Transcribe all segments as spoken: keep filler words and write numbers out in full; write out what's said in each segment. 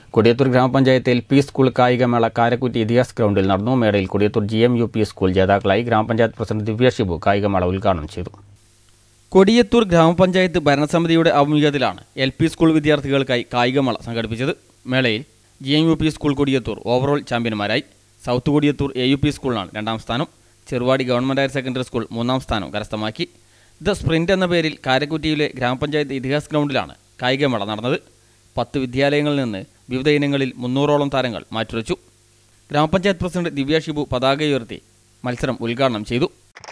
കൊടിയത്തൂർ ഗ്രാമപഞ്ചായത്ത് L P school കായികമേള കാരക്കുറ്റി ഇതിഹാസ് ഗ്രൗണ്ടിൽ നടന്നു. മേളയിൽ Kodiyathur G M U P school ജേതാക്കളായി. ഗ്രാമപഞ്ചായത്ത് പ്രസിഡന്റ് ദിവ്യ ഷിബു കായികമേള ഉദ്ഘാടനം ചെയ്തു. കൊടിയത്തൂർ ഗ്രാമപഞ്ചായത്ത് ഭരണസമിതിയുടെ ആഭിമുഖ്യത്തിലാണ് എൽ പി സ്കൂൾ വിദ്യാർത്ഥികൾക്കായി കായികമേള സംഘടിപ്പിച്ചത്. മേളയിൽ G M U P school Kodiyathur overall ചാമ്പ്യന്മാരായി. South Kodiyathur A U P സ്കൂളിനാണ് രണ്ടാം സ്ഥാനം. Cheruvadi government higher secondary school മൂന്നാം സ്ഥാനം കരസ്ഥമാക്കി. ദ സ്പ്രിന്റ് എന്ന പേരിൽ കാരക്കുറ്റിയിലെ ഗ്രാമപഞ്ചായത്ത് ഇതിഹാസ് ഗ്രൗണ്ടിലാണ് കായികമേള നടന്നത്. പത്ത് വിദ്യാലയങ്ങളിൽ നിന്ന് വിവിധ ഇനങ്ങളിൽ മുന്നൂറോളം താരങ്ങൾ മാറ്റുരച്ചു. ഗ്രാമപഞ്ചായത്ത് പ്രസിഡന്റ് ദിവ്യ ഷിബു പതാക ഉയർത്തി മത്സരം ഉദ്ഘാടനം ചെയ്തു.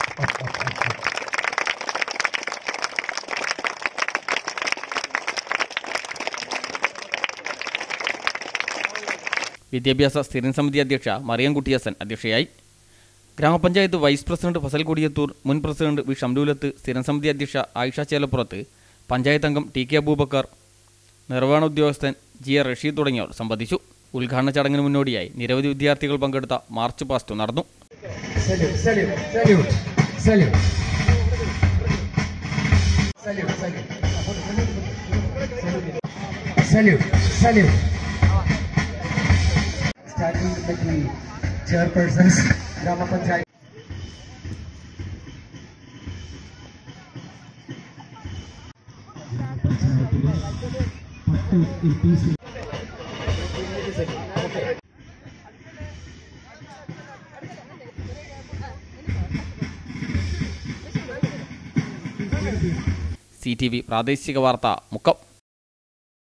വിദ്യാഭ്യാസ സ്ഥിരം സമിതി അധ്യക്ഷ മറിയംകുട്ടി ഹസൻ അധ്യക്ഷയായി. ഗ്രാമപഞ്ചായത്ത് വൈസ് പ്രസിഡന്റ് ഫസൽ കൊടിയത്തൂർ, മുൻ പ്രസിഡന്റ് വി ഷംലൂലത്ത്, സ്ഥിരം സമിതി അധ്യക്ഷ ആയിഷ ചേലപ്പുറത്ത്, പഞ്ചായത്ത് അംഗം ടി കെ അബൂബക്കർ, നിർവഹണ ഉദ്യോഗസ്ഥൻ ജി എ റഷീദ് തുടങ്ങിയവർ സംബന്ധിച്ചു. ഉദ്ഘാടന ചടങ്ങിന് മുന്നോടിയായി നിരവധി വിദ്യാർത്ഥികൾ പങ്കെടുത്ത മാർച്ച് പാസ്റ്റ് നടന്നു. Starting with the chairpersons, Grama Panchayat. C T V പ്രാദേശിക വാർത്ത മുക്കം.